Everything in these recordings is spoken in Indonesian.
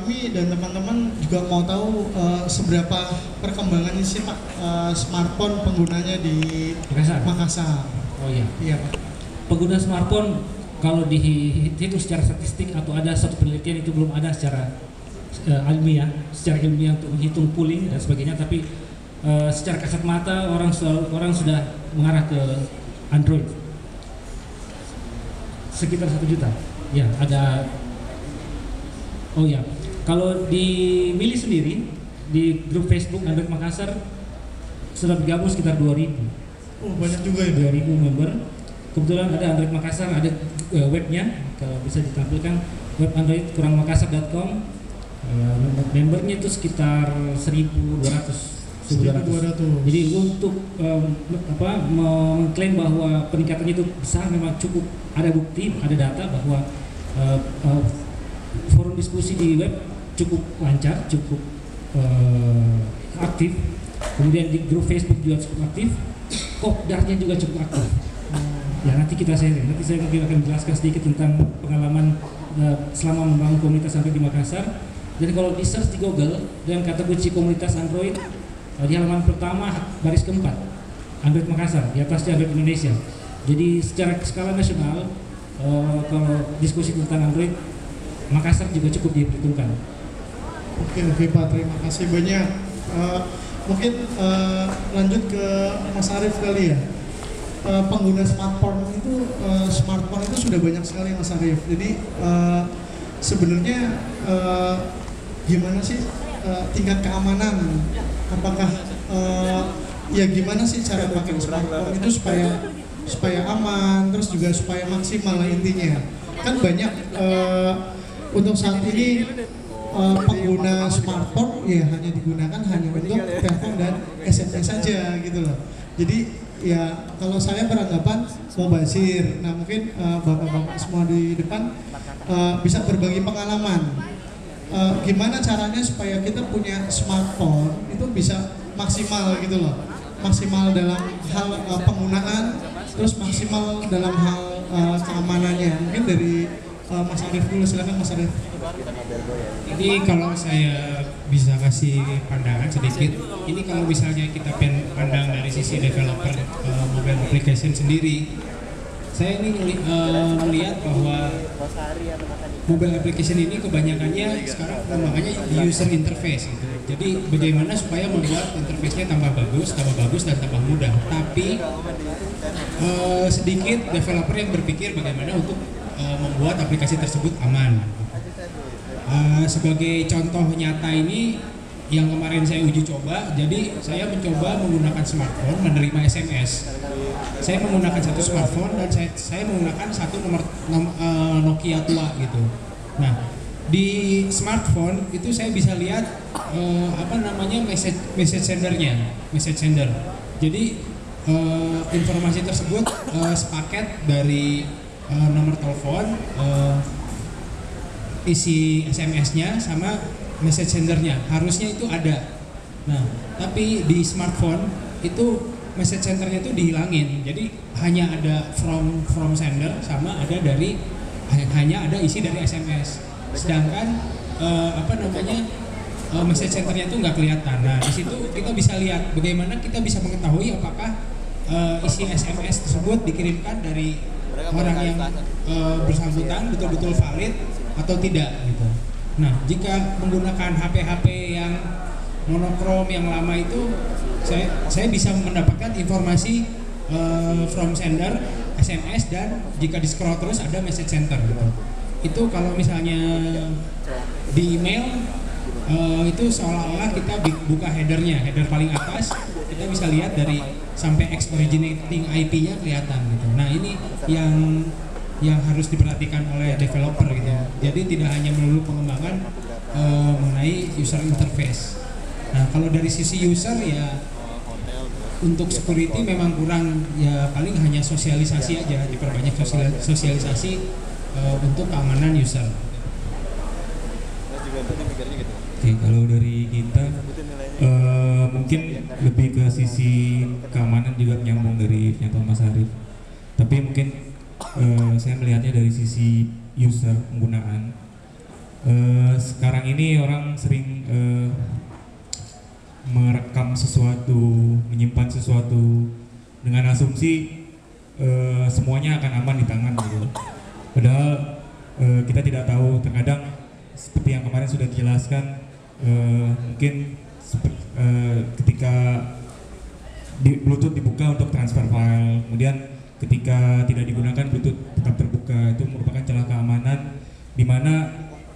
kami dan teman-teman juga mau tahu seberapa perkembangannya sih Pak smartphone penggunanya di Makassar. Oh iya. Iya Pak. Pengguna smartphone kalau dihitung secara statistik atau ada suatu penelitian itu belum ada secara secara ilmiah untuk menghitung pooling dan sebagainya, tapi secara kasat mata orang sudah mengarah ke Android sekitar 1 juta. Ya, ada. Oh ya, kalau di Mili sendiri di grup Facebook Android Makassar sudah bergabung sekitar 2.000. Oh, banyak juga ya. 2.000 member. Kebetulan ada Android Makassar, ada webnya, kalau bisa ditampilkan web android-makassar.com. Membernya itu sekitar 1.200. Jadi untuk mengklaim bahwa peningkatannya itu besar memang cukup ada bukti, ada data bahwa forum diskusi di web cukup lancar, cukup aktif. Kemudian di grup Facebook juga cukup aktif, kopdarnya juga cukup aktif. Ya nanti kita sharing, nanti saya akan menjelaskan sedikit tentang pengalaman selama membangun komunitas Android di Makassar. Dan kalau di search di Google dengan kata kunci komunitas Android, di halaman pertama baris keempat Android Makassar, di atasnya Android Indonesia. Jadi secara skala nasional kalau diskusi tentang Android Makassar juga cukup diperhitungkan. Oke Pak, terima kasih banyak. Mungkin lanjut ke Mas Arief kali ya. Pengguna smartphone itu sudah banyak sekali Mas Arief. Jadi sebenarnya gimana sih tingkat keamanan? Apakah ya gimana sih cara pakai smartphone itu supaya aman, terus juga supaya maksimal lah intinya. Kan banyak untuk saat ini pengguna smartphone ya hanya digunakan hanya untuk telepon dan SMS saja gitu loh. Jadi ya kalau saya beranggapan mau bazir, nah mungkin bapak-bapak semua di depan bisa berbagi pengalaman. Gimana caranya supaya kita punya smartphone itu bisa maksimal gitu loh, maksimal dalam hal penggunaan, terus maksimal dalam hal keamanannya. Mungkin dari Mas Arief dulu, silakan Mas Arief. Ini kalau saya bisa kasih pandangan sedikit, ini kalau misalnya kita pandang dari sisi developer mobile application sendiri, saya ini melihat bahwa mobile application ini kebanyakannya sekarang pengembangannya di user interface gitu. Jadi bagaimana supaya membuat interface-nya tambah bagus dan tambah mudah. Tapi sedikit developer yang berpikir bagaimana untuk membuat aplikasi tersebut aman. Sebagai contoh nyata ini yang kemarin saya uji coba, jadi saya mencoba menggunakan smartphone menerima SMS. Saya menggunakan satu smartphone dan saya menggunakan satu nomor Nokia tua gitu. Nah, di smartphone itu saya bisa lihat message sender. Jadi informasi tersebut sepaket dari nomor telepon, isi SMS-nya sama message sendernya, harusnya itu ada. Nah, tapi di smartphone itu message sendernya itu dihilangin. Jadi hanya ada from sender sama ada hanya ada isi dari SMS. Sedangkan message sendernya itu nggak kelihatan. Nah, di situ kita bisa lihat bagaimana kita bisa mengetahui apakah isi SMS tersebut dikirimkan dari orang yang bersangkutan betul-betul valid atau tidak gitu. Nah, jika menggunakan HP-HP yang monokrom yang lama itu saya bisa mendapatkan informasi from sender, SMS, dan jika di scroll terus ada message center gitu. Itu kalau misalnya di email itu seolah-olah kita buka header paling atas, kita bisa lihat dari sampai originating IP-nya kelihatan gitu. Nah, ini yang harus diperhatikan oleh developer gitu. Jadi tidak hanya melulu pengembangan mengenai user interface. Nah, kalau dari sisi user ya untuk security memang kurang, ya paling hanya sosialisasi aja, diperbanyak sosialisasi untuk keamanan user. Oke, kalau dari kita mungkin lebih ke sisi keamanan juga nyambung dari nyata Mas Arief. Tapi mungkin saya melihatnya dari sisi user penggunaan. sekarang ini orang sering merekam sesuatu, menyimpan sesuatu dengan asumsi semuanya akan aman di tangan gitu. Padahal kita tidak tahu, terkadang seperti yang kemarin sudah dijelaskan, mungkin ketika Bluetooth dibuka untuk transfer file, kemudian ketika tidak digunakan Bluetooth tetap terbuka, itu merupakan celah keamanan di mana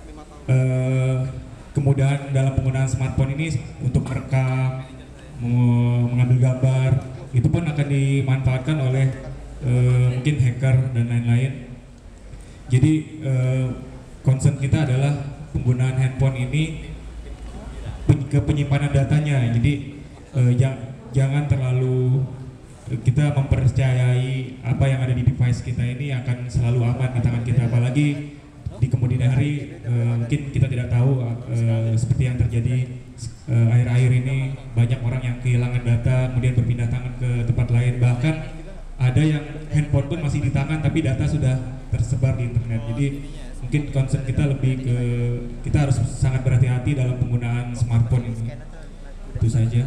kemudahan dalam penggunaan smartphone ini untuk merekam, mengambil gambar, itu pun akan dimanfaatkan oleh mungkin hacker dan lain-lain. Jadi concern kita adalah penggunaan handphone ini ke penyimpanan datanya. Jadi jangan terlalu kita mempercayai apa yang ada di device kita ini akan selalu aman di tangan kita, apalagi di kemudian hari mungkin kita tidak tahu seperti yang terjadi akhir-akhir ini, banyak orang yang kehilangan data kemudian berpindah tangan ke tempat lain, bahkan ada yang handphone pun masih di tangan tapi data sudah tersebar di internet. Jadi mungkin concern kita lebih ke kita harus sangat berhati-hati dalam penggunaan smartphone ini. Itu saja.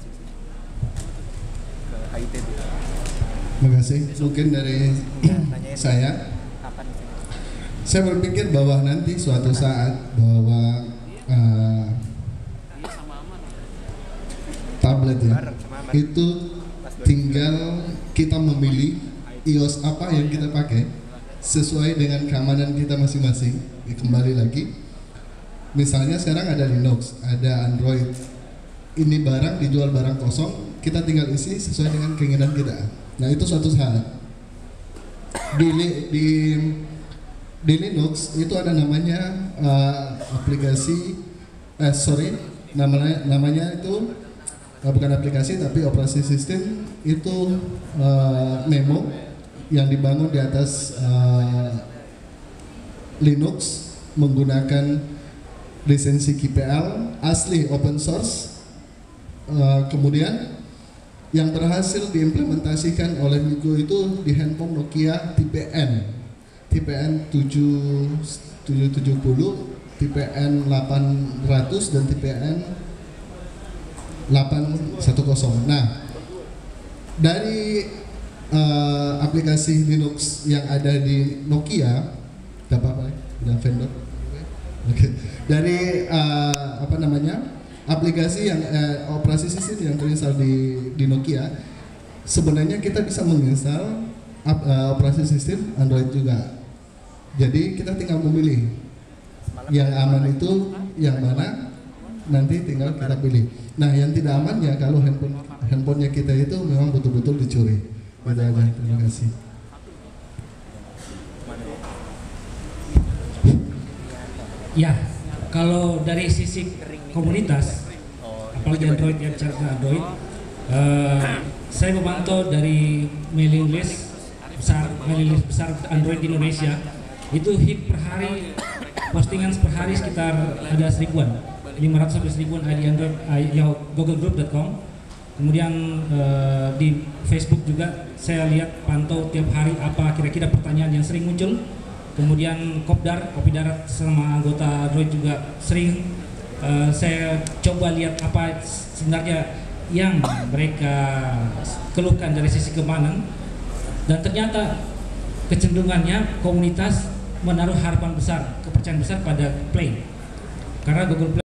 Terima kasih. Mungkin dari saya berpikir bahwa nanti suatu saat bahwa tablet ya itu tinggal kita memilih iOS apa yang kita pakai sesuai dengan keamanan kita masing-masing. Kembali lagi, misalnya sekarang ada Linux, ada Android, ini barang dijual barang kosong, kita tinggal isi sesuai dengan keinginan kita. Nah itu suatu saat di Linux itu ada namanya aplikasi namanya itu bukan aplikasi tapi operasi sistem, itu Nemo yang dibangun di atas Linux menggunakan lisensi GPL asli open source. Kemudian yang berhasil diimplementasikan oleh Migo itu di handphone Nokia tipe N 770, tipe N 800 dan tipe N 810. Nah, dari aplikasi Linux yang ada di Nokia, udah vendor. Oke. Dari aplikasi yang operasi sistem yang terinstall di Nokia, sebenarnya kita bisa menginstal operasi sistem Android juga. Jadi kita tinggal memilih yang aman itu yang mana, nanti tinggal kita pilih. Nah, yang tidak aman ya kalau handphonenya kita itu memang betul-betul dicuri. Itu aja. Terima kasih. Ya, kalau dari sisi komunitas, apalagi Android yang bicara Android, saya memantau dari mailing list besar Android di Indonesia, itu hit per hari, postingan per hari sekitar ada 500 sampai 1000 ID Android googlegroup.com. Kemudian di Facebook juga saya lihat pantau tiap hari apa kira-kira pertanyaan yang sering muncul. Kemudian Kopi Darat sama anggota Android juga sering saya coba lihat apa sebenarnya yang mereka keluhkan dari sisi keamanan, dan ternyata kecenderungannya komunitas menaruh harapan besar, kepercayaan besar pada Play, karena Google Play